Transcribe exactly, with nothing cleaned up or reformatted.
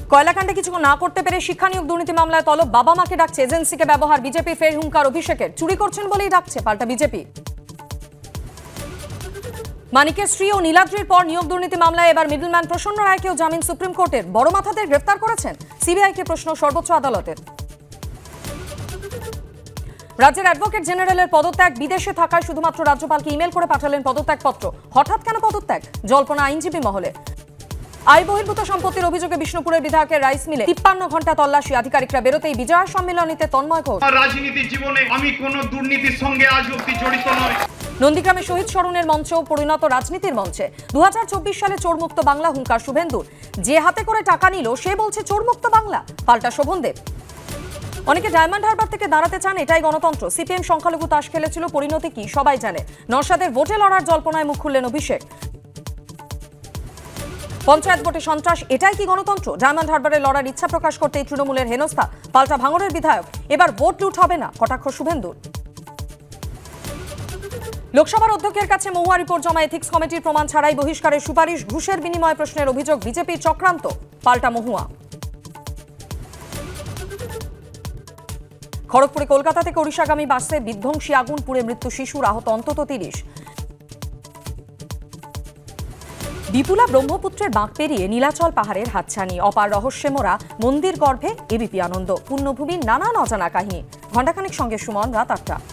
কয়লাকাণ্ডে কিছু না করতে পেরে শিক্ষা নিয়োগ দুর্নীতি মামলায় তলব, বাবা মাকে ডাকছে এজেন্সিকে ব্যবহার, বিজেপি ফের হুঙ্কার অভিষেকের, চুরি করছেন বলেই ডাকছে পাল্টা বিজেপি। মানিকের স্ত্রী ও নীলাদ্রির পর নিয়োগ দুর্নীতি মামলায় এবার মিডলম্যান প্রসন্ন রায়কেও জামিন সুপ্রিম কোর্টের, বড় মাথাদের গ্রেফতার করেছেন সিবিআইকে প্রশ্ন সর্বোচ্চ আদালতের। রাজ্যের অ্যাডভোকেট জেনারেলের পদত্যাগ, বিদেশে থাকায় শুধুমাত্র রাজ্যপালকে ইমেল করে পাঠালেন পদত্যাগপত্র, হঠাৎ কেন পদত্যাগ, জল্পনা আইনজীবী মহলে। আয় বহির্ভূত সম্পত্তির অভিযোগে বিষ্ণুপুরের বিধায়কের রাইস মিলে তিপ্পান্ন ঘন্টা তল্লাশি, আধিকারিকরা বেরোতেই বিজয় সম্মেলনীতে তন্ময় ঘোষ। রাজনীতি জীবনে আমি কোন দুর্নীতির সঙ্গে আজ অবধি জড়িত নই। নন্দীগ্রামে শহীদ স্মরণের মঞ্চ পরিণত রাজনীতির মঞ্চে, দু হাজার চব্বিশ সালে চোরমুক্ত বাংলা হুঙ্কার শুভেন্দুর, যে হাতে করে টাকা নিল সে বলছে চোরমুক্ত বাংলা, পাল্টা শোভনদেব। অনেকে ডায়মন্ড হারবার থেকে দাঁড়াতে চান, এটাই গণতন্ত্র, সিপিএম সংখ্যালঘু তাস খেলেছিল, পরিণতি কি সবাই জানে। নওশাদের ভোটে লড়ার জল্পনায় মুখ খুললেন অভিষেক। পঞ্চায়েত ভোটে সন্ত্রাস, এটাই কি গণতন্ত্র, ডায়মন্ড হারবারে লড়ার ইচ্ছা প্রকাশ করতেই তৃণমূলের হেনস্থা, পাল্টা ভাঙড়ের বিধায়ক, এবার ভোট লুট হবে না, কটাক্ষ শুভেন্দুর। লোকসভার অধ্যক্ষের কাছে মহুয়া রিপোর্ট জমা, এথিক্স কমিটির প্রমাণ ছাড়াই বহিষ্কারের সুপারিশ, ঘুষের বিনিময়ে প্রশ্নের অভিযোগ, বিজেপির চক্রান্ত, পাল্টা মহুয়া। খড়গপুরে কলকাতা থেকে ওড়িশাগামী বাসে বিধ্বংসী আগুন, পুড়ে মৃত্যু শিশুর, আহত অন্তত তিরিশ। বিপুলা ব্রহ্মপুত্রের বাঁক পেরিয়ে নীলাচল পাহাড়ের হাতছানি, অপার রহস্যে মোড়া মন্দির গর্ভে এবিপি আনন্দ, পুণ্যভূমির নানান অজানা কাহিনী। ঘণ্টাখানিক সঙ্গে সুমন, রাত আটটা।